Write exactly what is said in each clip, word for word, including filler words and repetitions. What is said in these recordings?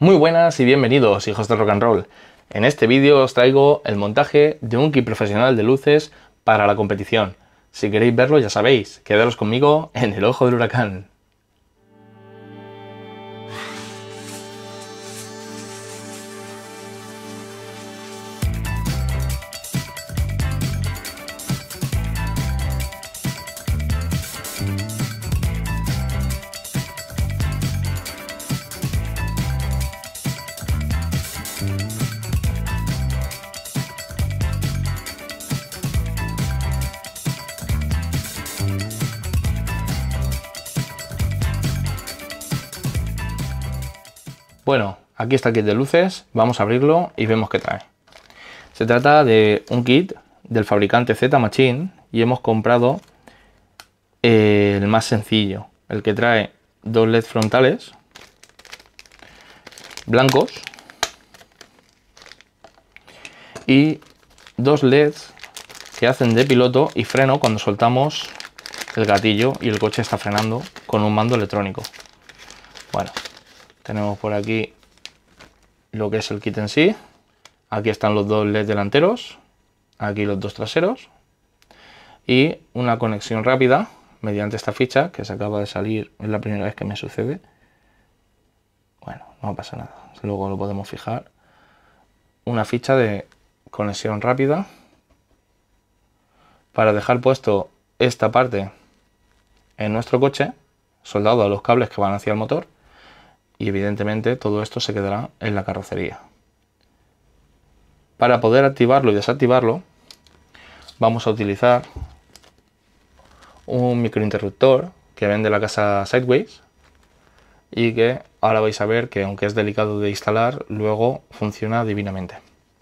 Muy buenas y bienvenidos, hijos de rock and roll. En este vídeo os traigo el montaje de un kit profesional de luces para la competición. Si queréis verlo ya sabéis, quedaros conmigo en el ojo del huracán. Bueno, aquí está el kit de luces, vamos a abrirlo y vemos qué trae. Se trata de un kit del fabricante Z Machine y hemos comprado el más sencillo, el que trae dos L E D frontales blancos y dos L E Ds que hacen de piloto y freno cuando soltamos el gatillo y el coche está frenando con un mando electrónico. Bueno, tenemos por aquí lo que es el kit en sí. Aquí están los dos L E D delanteros, aquí los dos traseros y una conexión rápida mediante esta ficha que se acaba de salir, es la primera vez que me sucede. Bueno, no pasa nada, luego lo podemos fijar. Una ficha de conexión rápida para dejar puesto esta parte en nuestro coche, soldado a los cables que van hacia el motor. Y evidentemente todo esto se quedará en la carrocería. Para poder activarlo y desactivarlo vamos a utilizar un microinterruptor que vende la casa Sideways y que ahora vais a ver que aunque es delicado de instalar, luego funciona divinamente.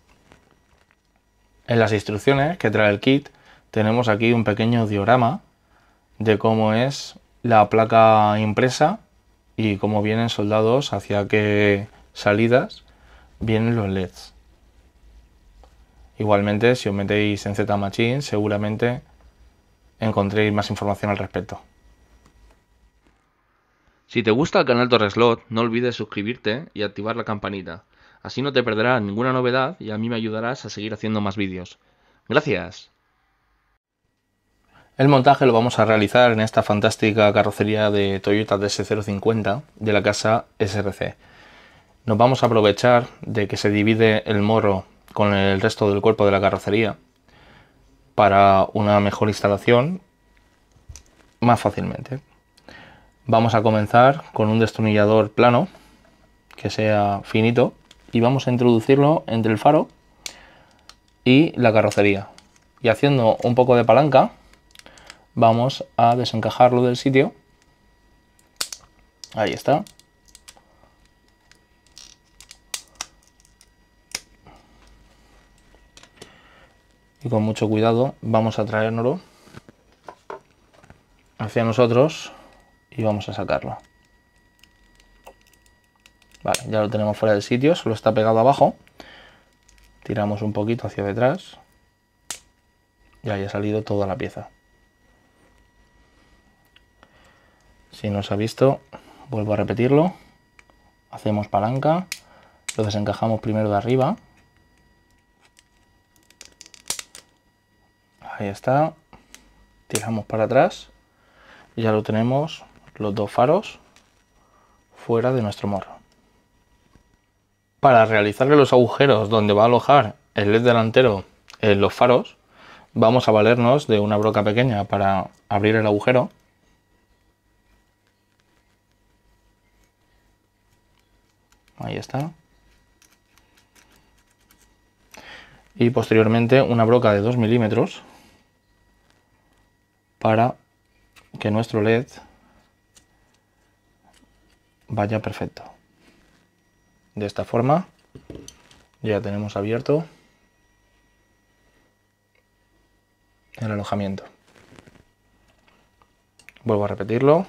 En las instrucciones que trae el kit tenemos aquí un pequeño diagrama de cómo es la placa impresa y cómo vienen soldados, hacia qué salidas vienen los L E Ds. Igualmente, si os metéis en Z Machine, seguramente encontréis más información al respecto. Si te gusta el canal Torreslot, no olvides suscribirte y activar la campanita. Así no te perderás ninguna novedad y a mí me ayudarás a seguir haciendo más vídeos. ¡Gracias! El montaje lo vamos a realizar en esta fantástica carrocería de Toyota D S cero cincuenta de la casa S R C. Nos vamos a aprovechar de que se divide el morro con el resto del cuerpo de la carrocería para una mejor instalación más fácilmente. Vamos a comenzar con un destornillador plano que sea finito y vamos a introducirlo entre el faro y la carrocería. Y haciendo un poco de palanca vamos a desencajarlo del sitio. Ahí está. Y con mucho cuidado vamos a traérnoslo hacia nosotros y vamos a sacarlo. Vale, ya lo tenemos fuera del sitio, solo está pegado abajo. Tiramos un poquito hacia detrás y ahí ha salido toda la pieza. Si no se ha visto, vuelvo a repetirlo. Hacemos palanca, lo desencajamos primero de arriba. Ahí está. Tiramos para atrás y ya lo tenemos los dos faros fuera de nuestro morro. Para realizarle los agujeros donde va a alojar el L E D delantero en los faros, vamos a valernos de una broca pequeña para abrir el agujero. Ahí está. Y posteriormente una broca de dos milímetros para que nuestro L E D vaya perfecto. De esta forma ya tenemos abierto el alojamiento. Vuelvo a repetirlo.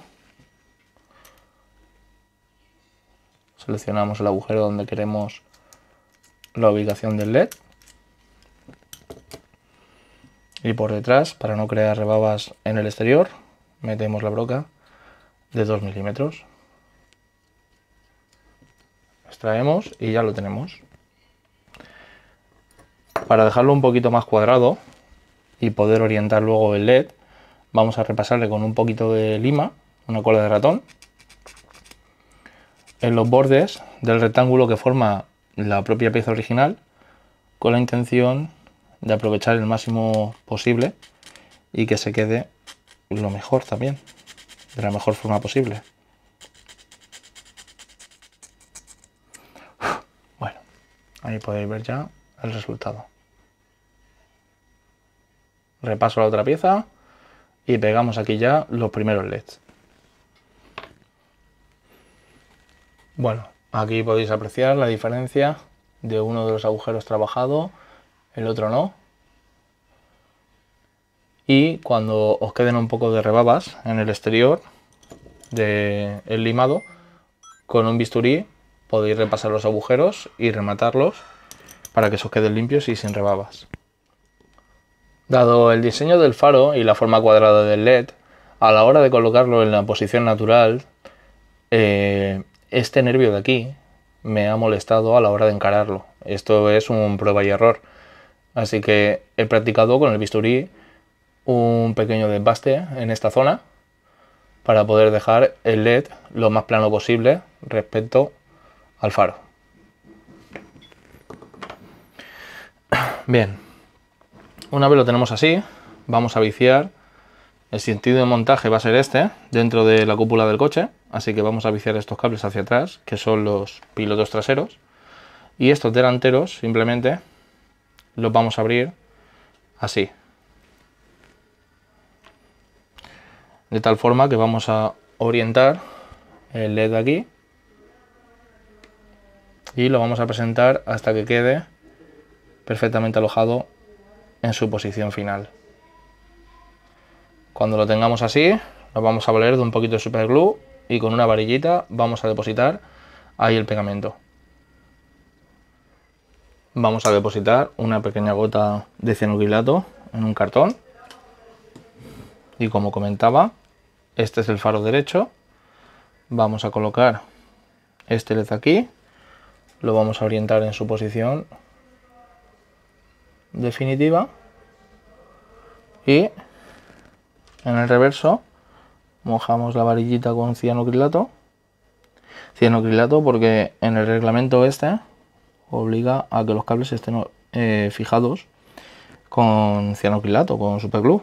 Seleccionamos el agujero donde queremos la ubicación del L E D. Y por detrás, para no crear rebabas en el exterior, metemos la broca de dos milímetros. extraemos y ya lo tenemos. Para dejarlo un poquito más cuadrado y poder orientar luego el L E D, vamos a repasarle con un poquito de lima, una cola de ratón, en los bordes del rectángulo que forma la propia pieza original, con la intención de aprovechar el máximo posible y que se quede lo mejor también, de la mejor forma posible. Bueno, ahí podéis ver ya el resultado. Repaso la otra pieza y pegamos aquí ya los primeros L E Ds. Bueno, aquí podéis apreciar la diferencia de uno de los agujeros trabajado, el otro no. Y cuando os queden un poco de rebabas en el exterior del limado, con un bisturí podéis repasar los agujeros y rematarlos para que se os queden limpios y sin rebabas. Dado el diseño del faro y la forma cuadrada del L E D, a la hora de colocarlo en la posición natural, eh, este nervio de aquí me ha molestado a la hora de encararlo. Esto es un prueba y error. Así que he practicado con el bisturí un pequeño desbaste en esta zona para poder dejar el L E D lo más plano posible respecto al faro. Bien, una vez lo tenemos así, vamos a viciar. El sentido de montaje va a ser este, dentro de la cúpula del coche, así que vamos a viciar estos cables hacia atrás, que son los pilotos traseros, y estos delanteros simplemente los vamos a abrir así, de tal forma que vamos a orientar el L E D aquí y lo vamos a presentar hasta que quede perfectamente alojado en su posición final. Cuando lo tengamos así, nos vamos a valer de un poquito de superglue y con una varillita vamos a depositar ahí el pegamento. Vamos a depositar una pequeña gota de cianocrilato en un cartón y, como comentaba, este es el faro derecho. Vamos a colocar este L E D aquí, lo vamos a orientar en su posición definitiva y en el reverso mojamos la varillita con cianocrilato. Cianocrilato porque en el reglamento este obliga a que los cables estén eh, fijados con cianocrilato, con superglue.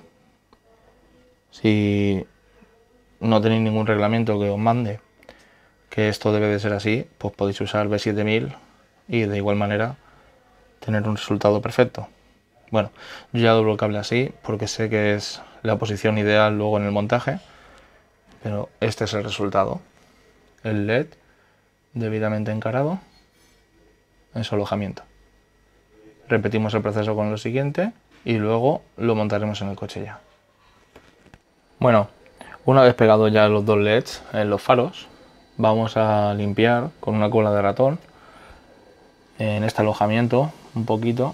Si no tenéis ningún reglamento que os mande que esto debe de ser así, pues podéis usar B siete mil y de igual manera tener un resultado perfecto. Bueno, yo ya doblo el cable así porque sé que es la posición ideal luego en el montaje, pero este es el resultado. El L E D debidamente encarado en su alojamiento. Repetimos el proceso con lo siguiente y luego lo montaremos en el coche ya. Bueno, una vez pegados ya los dos L E Ds en los faros, vamos a limpiar con una cola de ratón en este alojamiento un poquito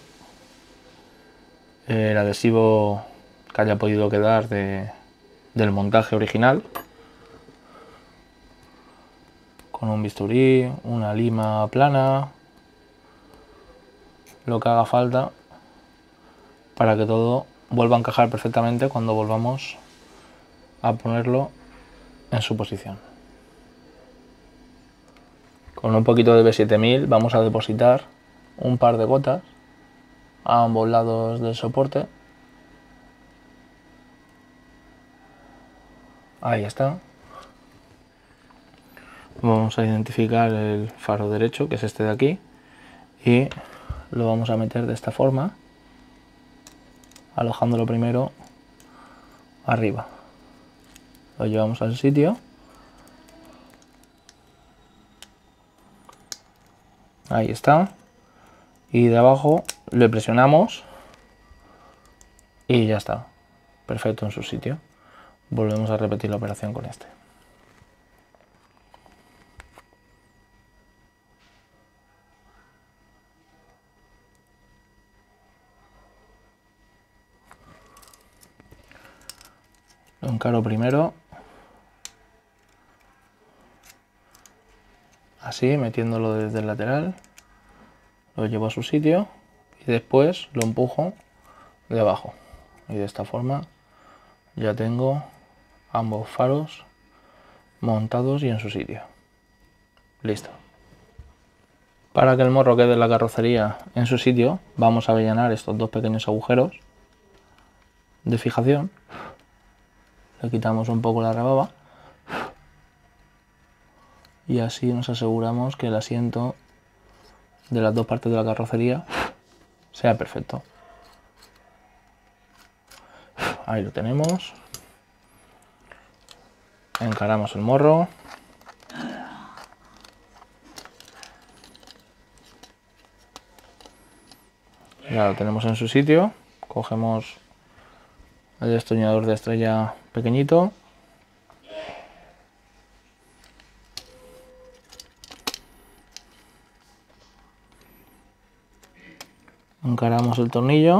el adhesivo que haya podido quedar de, del montaje original, con un bisturí, una lima plana, lo que haga falta para que todo vuelva a encajar perfectamente cuando volvamos a ponerlo en su posición. Con un poquito de B siete mil vamos a depositar un par de gotas a ambos lados del soporte. Ahí está. Vamos a identificar el faro derecho, que es este de aquí, y lo vamos a meter de esta forma, alojándolo primero arriba. Lo llevamos al sitio. Ahí está. Y de abajo le presionamos y ya está. Perfecto en su sitio. Volvemos a repetir la operación con este. Lo encaro primero. Así. así, metiéndolo desde el lateral, lo llevo a su sitio y después lo empujo de abajo. Y de esta forma ya tengo ambos faros montados y en su sitio. Listo. Para que el morro quede en la carrocería en su sitio, vamos a avellanar estos dos pequeños agujeros de fijación. Le quitamos un poco la rebaba y así nos aseguramos que el asiento de las dos partes de la carrocería sea perfecto. Ahí lo tenemos. Encaramos el morro. Ya lo tenemos en su sitio. Cogemos el destornillador de estrella pequeñito. Encaramos el tornillo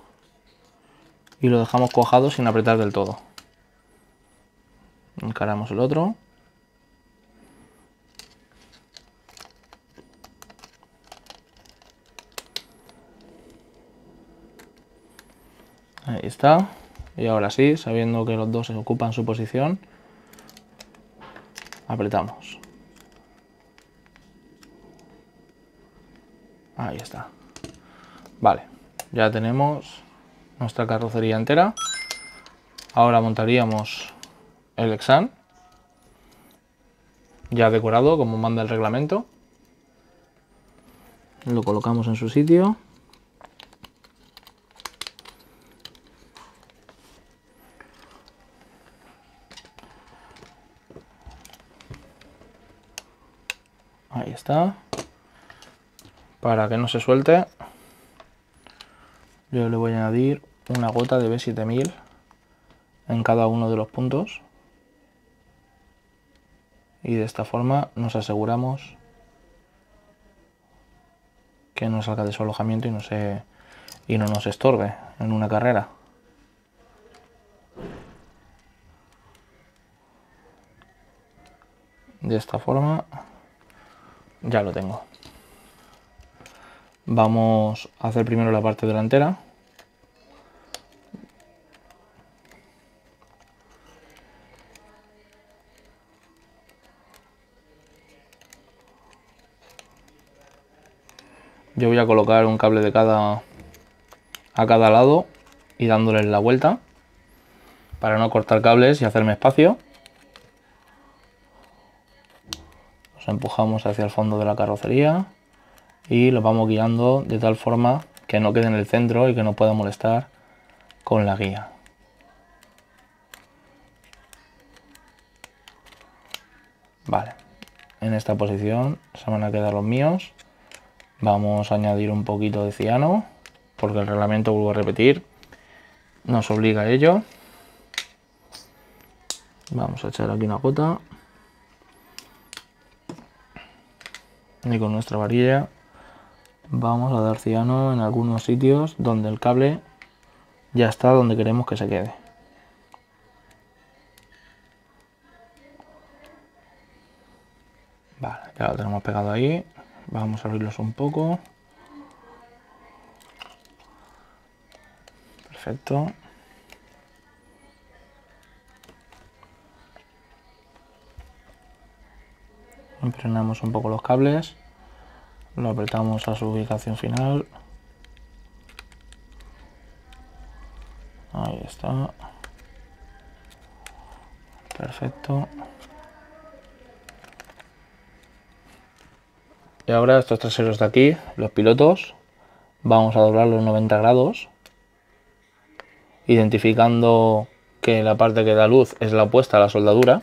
y lo dejamos cuajado sin apretar del todo. Encaramos el otro. Ahí está. Y ahora sí, sabiendo que los dos se ocupan su posición, apretamos. Ahí está. Vale, ya tenemos nuestra carrocería entera. Ahora montaríamos el Lexan, ya decorado como manda el reglamento. Lo colocamos en su sitio. Ahí está. Para que no se suelte, yo le voy a añadir una gota de B siete mil en cada uno de los puntos. Y de esta forma nos aseguramos que no salga de su alojamiento y no, se, y no nos estorbe en una carrera. De esta forma ya lo tengo. Vamos a hacer primero la parte delantera. Yo voy a colocar un cable de cada a cada lado y dándoles la vuelta para no cortar cables y hacerme espacio. Los empujamos hacia el fondo de la carrocería y los vamos guiando de tal forma que no quede en el centro y que no pueda molestar con la guía. Vale, en esta posición se van a quedar los míos. Vamos a añadir un poquito de ciano porque el reglamento, vuelvo a repetir, nos obliga a ello. Vamos a echar aquí una gota y con nuestra varilla vamos a dar ciano en algunos sitios donde el cable ya está donde queremos que se quede. Vale, ya lo tenemos pegado ahí. Vamos a abrirlos un poco. Perfecto. Emprenamos un poco los cables. Lo apretamos a su ubicación final. Ahí está. Perfecto. Y ahora estos traseros de aquí, los pilotos, vamos a doblarlos noventa grados, identificando que la parte que da luz es la opuesta a la soldadura.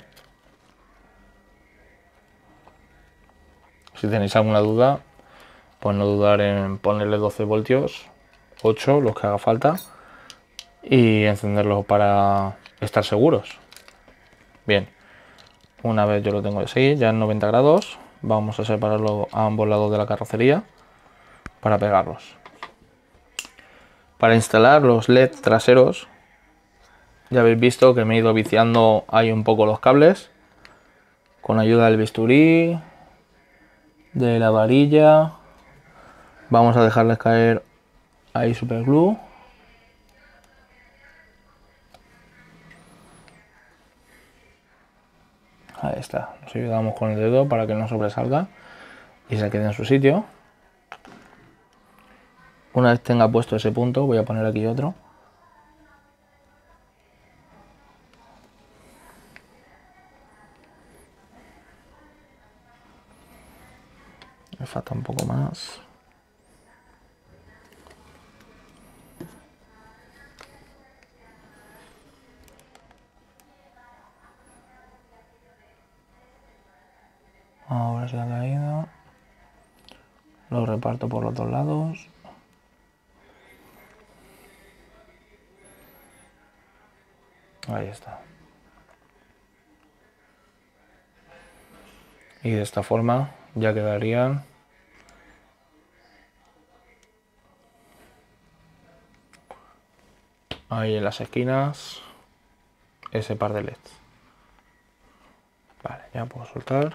Si tenéis alguna duda, pues no dudar en ponerle doce voltios, ocho, los que haga falta, y encenderlos para estar seguros. Bien, una vez yo lo tengo así, ya en noventa grados, vamos a separarlo a ambos lados de la carrocería para pegarlos. Para instalar los L E D traseros, ya habéis visto que me he ido viciando ahí un poco los cables, con ayuda del bisturí, de la varilla. Vamos a dejarles caer ahí super glue. Ahí está, nos ayudamos con el dedo para que no sobresalga y se quede en su sitio. Una vez tenga puesto ese punto, voy a poner aquí otro. Me falta un poco más. Ahora se ha caído. Lo reparto por los dos lados. Ahí está. Y de esta forma ya quedarían ahí en las esquinas ese par de L E Ds. Vale, ya puedo soltar.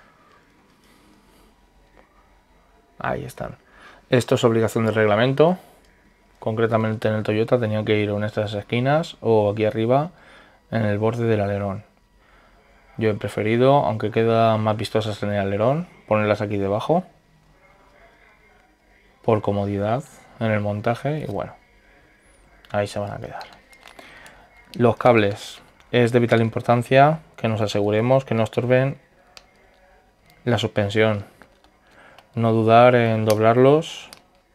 Ahí están. Esto es obligación del reglamento. Concretamente en el Toyota tenían que ir en estas esquinas o aquí arriba en el borde del alerón. Yo he preferido, aunque quedan más vistosas en el alerón, ponerlas aquí debajo por comodidad en el montaje y bueno, ahí se van a quedar. Los cables, es de vital importancia que nos aseguremos que no estorben la suspensión. No dudar en doblarlos,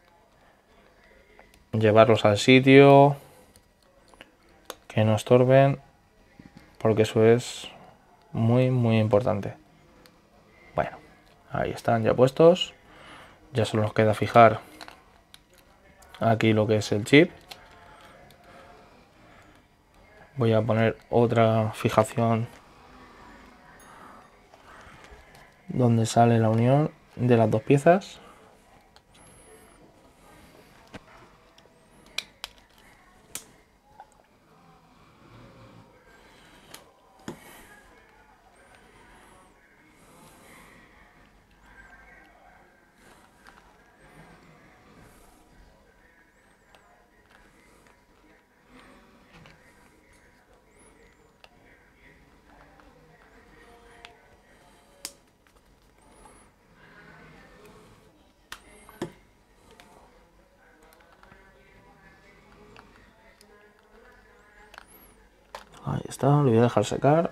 llevarlos al sitio, que no estorben, porque eso es muy muy importante. Bueno, ahí están ya puestos. Ya solo nos queda fijar aquí lo que es el chip. Voy a poner otra fijación donde sale la unión de las dos piezas. Ahí está, lo voy a dejar secar.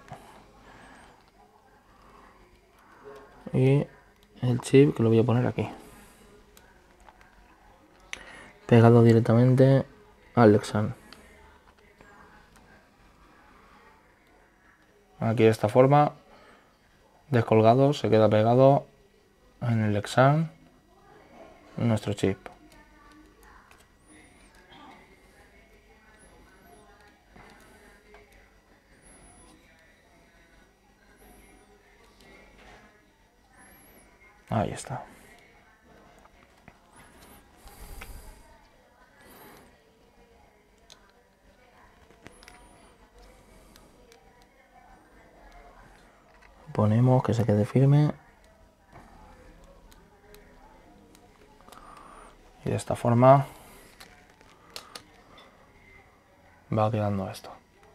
Y el chip que lo voy a poner aquí. Pegado directamente al Lexan. Aquí de esta forma, descolgado, se queda pegado en el Lexan nuestro chip. Ahí está. Ponemos que se quede firme. Y de esta forma va quedando esto.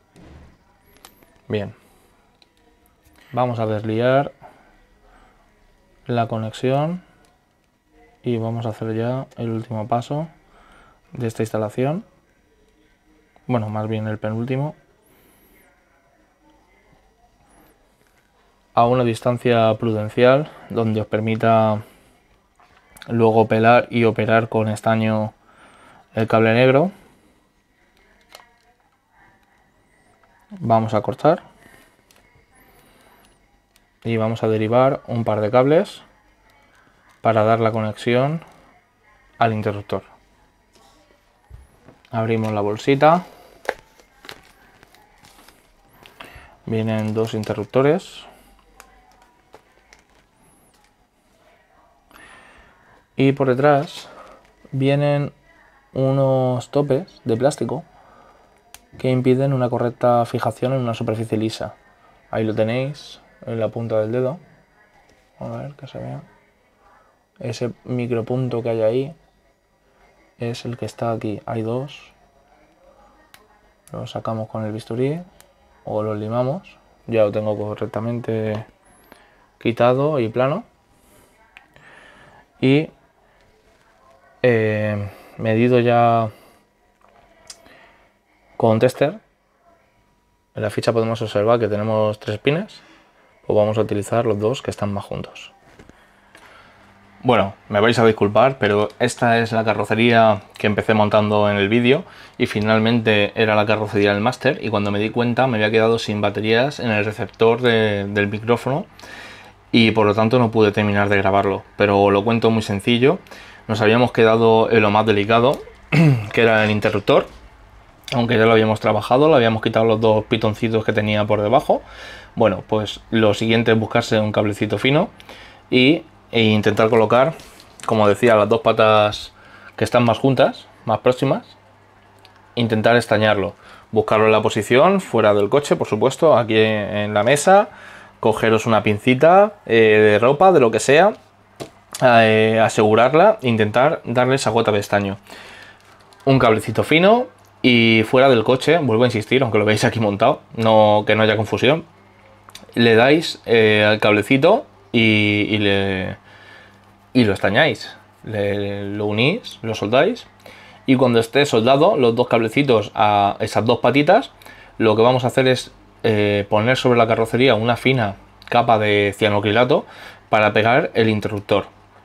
Bien. Vamos a desliar la conexión y vamos a hacer ya el último paso de esta instalación. Bueno, más bien el penúltimo. A una distancia prudencial donde os permita luego pelar y operar con estaño el cable negro. Vamos a cortar y vamos a derivar un par de cables para dar la conexión al interruptor. Abrimos la bolsita. Vienen dos interruptores. Y por detrás vienen unos topes de plástico que impiden una correcta fijación en una superficie lisa. Ahí lo tenéis en la punta del dedo. A ver que se vea. ese micropunto que hay ahí es el que está aquí. Hay dos. Lo sacamos con el bisturí o lo limamos. Ya lo tengo correctamente quitado y plano. Y eh, medido ya con tester. En la ficha podemos observar que tenemos tres pines. Pues vamos a utilizar los dos que están más juntos. Bueno, me vais a disculpar, pero esta es la carrocería que empecé montando en el vídeo y finalmente era la carrocería del máster, y cuando me di cuenta me había quedado sin baterías en el receptor de, del micrófono y por lo tanto no pude terminar de grabarlo, pero lo cuento muy sencillo. Nos habíamos quedado en lo más delicado, que era el interruptor, aunque ya lo habíamos trabajado, le habíamos quitado los dos pitoncitos que tenía por debajo. Bueno, pues lo siguiente es buscarse un cablecito fino y e intentar colocar, como decía, las dos patas que están más juntas, más próximas, intentar estañarlo, buscarlo en la posición, fuera del coche, por supuesto, aquí en la mesa, cogeros una pincita eh, de ropa, de lo que sea, eh, asegurarla e intentar darle esa gota de estaño. Un cablecito fino y fuera del coche, vuelvo a insistir, aunque lo veáis aquí montado, no, que no haya confusión, le dais eh, al cablecito Y, y, le, y lo estañáis, le, lo unís, lo soldáis, y cuando esté soldado los dos cablecitos a esas dos patitas, lo que vamos a hacer es eh, poner sobre la carrocería una fina capa de cianocrilato para pegar el interruptor.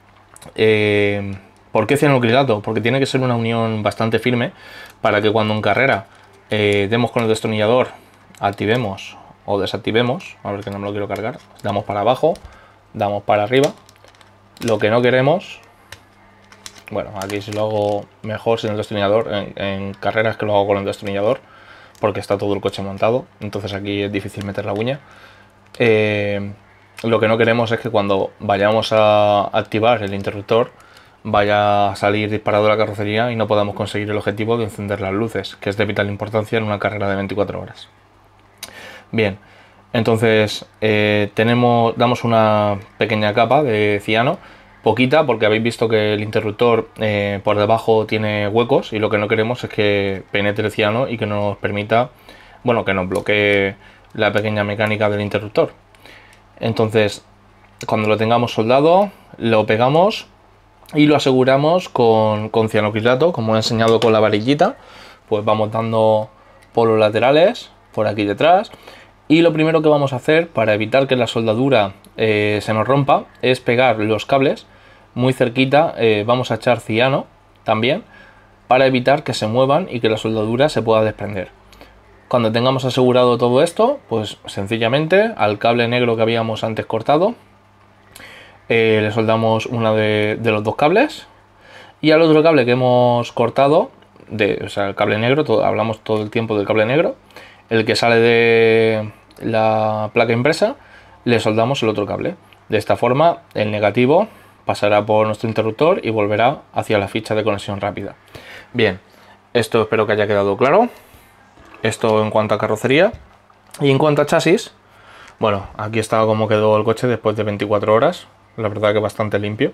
Eh, ¿Por qué cianocrilato? Porque tiene que ser una unión bastante firme para que cuando en carrera eh, demos con el destornillador, activemos o desactivemos, a ver que no me lo quiero cargar, damos para abajo, damos para arriba. Lo que no queremos, bueno, aquí si lo hago mejor sin el destornillador, en, en carreras que lo hago con el destornillador porque está todo el coche montado, entonces aquí es difícil meter la uña. Eh, lo que no queremos es que cuando vayamos a activar el interruptor vaya a salir disparado la carrocería y no podamos conseguir el objetivo de encender las luces, que es de vital importancia en una carrera de veinticuatro horas. Bien, entonces eh, tenemos, damos una pequeña capa de ciano, poquita, porque habéis visto que el interruptor eh, por debajo tiene huecos y lo que no queremos es que penetre el ciano y que nos permita, bueno, que nos bloquee la pequeña mecánica del interruptor. Entonces, cuando lo tengamos soldado, lo pegamos y lo aseguramos con, con cianocrilato, como he enseñado con la varillita. Pues vamos dando por los laterales, por aquí detrás. Y lo primero que vamos a hacer para evitar que la soldadura eh, se nos rompa es pegar los cables muy cerquita. Eh, vamos a echar ciano también para evitar que se muevan y que la soldadura se pueda desprender. Cuando tengamos asegurado todo esto, pues sencillamente al cable negro que habíamos antes cortado eh, le soldamos uno de, de los dos cables, y al otro cable que hemos cortado, de, o sea, el cable negro, todo, hablamos todo el tiempo del cable negro, el que sale de la placa impresa, le soldamos el otro cable. De esta forma el negativo pasará por nuestro interruptor y volverá hacia la ficha de conexión rápida. Bien, esto espero que haya quedado claro. Esto en cuanto a carrocería. Y en cuanto a chasis, bueno, aquí está cómo quedó el coche después de veinticuatro horas. La verdad que bastante limpio.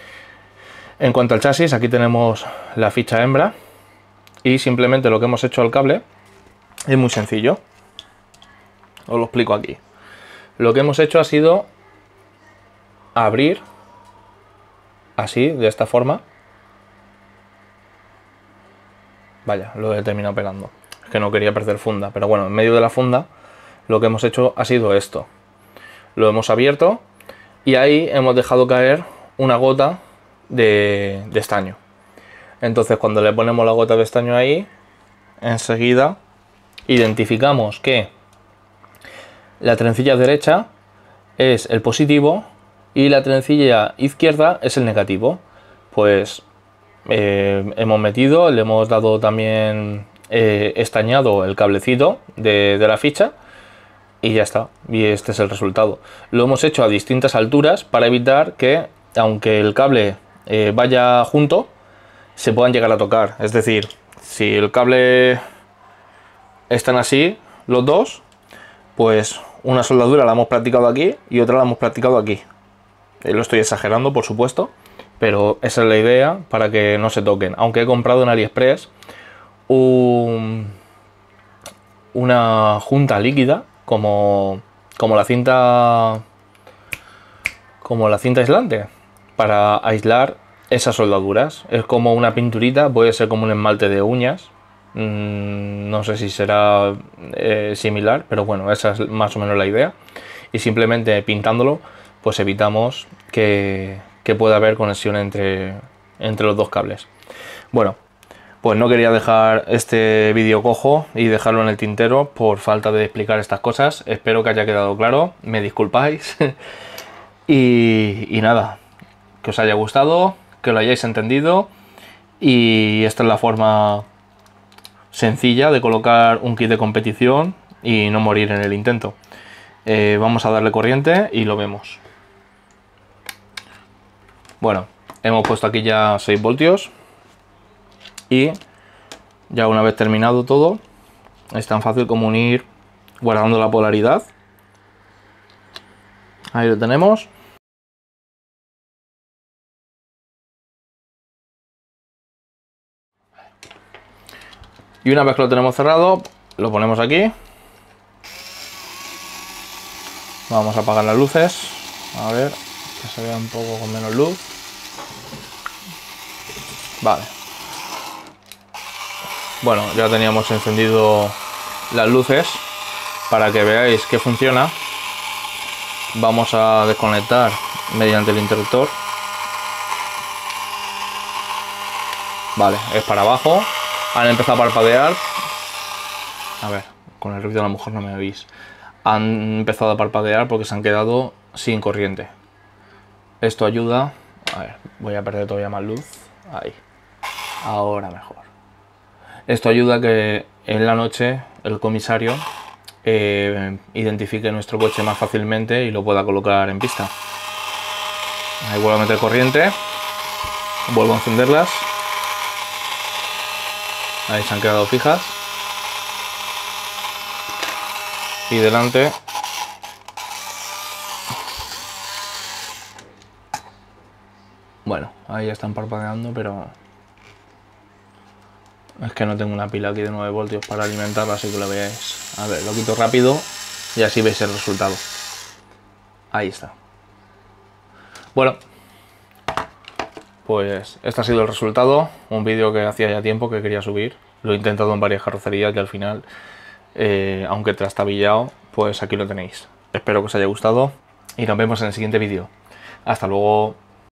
En cuanto al chasis, aquí tenemos la ficha hembra y simplemente lo que hemos hecho al cable es muy sencillo. Os lo explico aquí. Lo que hemos hecho ha sido abrir así, de esta forma. Vaya, lo he terminado pegando. Es que no quería perder funda, pero bueno, en medio de la funda lo que hemos hecho ha sido esto. Lo hemos abierto y ahí hemos dejado caer una gota de, de estaño. Entonces cuando le ponemos la gota de estaño ahí, enseguida identificamos que la trencilla derecha es el positivo y la trencilla izquierda es el negativo. Pues eh, hemos metido, le hemos dado también eh, estañado el cablecito de, de la ficha y ya está. Y este es el resultado. Lo hemos hecho a distintas alturas para evitar que, aunque el cable eh, vaya junto, se puedan llegar a tocar. Es decir, si el cable están así los dos, pues una soldadura la hemos practicado aquí y otra la hemos practicado aquí. Eh, lo estoy exagerando, por supuesto, pero esa es la idea, para que no se toquen. Aunque he comprado en AliExpress un, una junta líquida, como, como la cinta como la cinta aislante, para aislar esas soldaduras. Es como una pinturita, puede ser como un esmalte de uñas, mm, no sé si será eh, similar, pero bueno, esa es más o menos la idea. Y simplemente pintándolo, pues evitamos que, que pueda haber conexión entre, entre los dos cables. Bueno, pues no quería dejar este vídeo cojo y dejarlo en el tintero por falta de explicar estas cosas. Espero que haya quedado claro, me disculpáis. y, y nada, que os haya gustado, que lo hayáis entendido, y esta es la forma sencilla de colocar un kit de competición y no morir en el intento. Eh, vamos a darle corriente y lo vemos. Bueno, hemos puesto aquí ya seis voltios y ya una vez terminado todo, es tan fácil como unir guardando la polaridad. Ahí lo tenemos. Y una vez que lo tenemos cerrado, lo ponemos aquí. Vamos a apagar las luces. A ver, que se vea un poco con menos luz. Vale. Bueno, ya teníamos encendido las luces. Para que veáis que funciona, vamos a desconectar mediante el interruptor. Vale, es para abajo. Han empezado a parpadear. A ver, con el ruido a lo mejor no me veis. Han empezado a parpadear porque se han quedado sin corriente. Esto ayuda. A ver, voy a perder todavía más luz. Ahí. Ahora mejor. Esto ayuda a que en la noche el comisario eh, identifique nuestro coche más fácilmente y lo pueda colocar en pista. Ahí vuelvo a meter corriente. Vuelvo a encenderlas. Ahí se han quedado fijas. Y delante bueno, ahí ya están parpadeando, pero es que no tengo una pila aquí de nueve voltios para alimentarla, así que lo veáis. A ver, lo quito rápido y así veis el resultado. Ahí está. Bueno, pues este ha sido el resultado. Un vídeo que hacía ya tiempo que quería subir. Lo he intentado en varias carrocerías y al final, eh, aunque trastabillado, pues aquí lo tenéis. Espero que os haya gustado y nos vemos en el siguiente vídeo. Hasta luego.